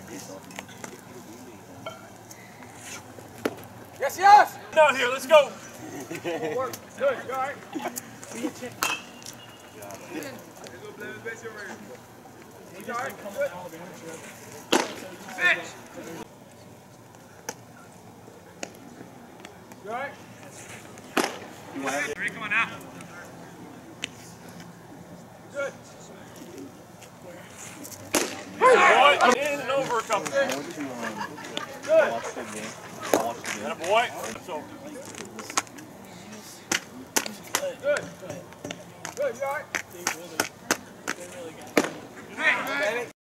Yes, yes! Down here, let's go! Good, you alright? Sit! You alright? Three, come on now. Good. Boy, in and over a couple. Good. And a boy. So. Good. Good, you alright? They really got it. Hey!